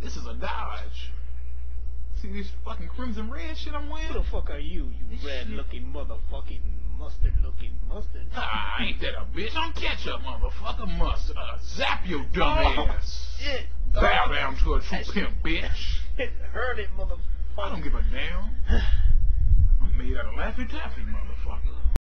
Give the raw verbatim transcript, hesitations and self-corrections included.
This is a Dodge. See this fucking crimson red shit I'm wearing? Who the fuck are you, you This red shit- looking motherfucking mustard looking mustard? Ah, ain't that a bitch? I'm ketchup, motherfucker. Must uh, zap your dumb Oh, ass. shit. Bow Oh, down to a true that shit- pimp, bitch. It hurt it, motherfucker. I don't give a damn. I'm made out of Laffy Taffy, motherfucker.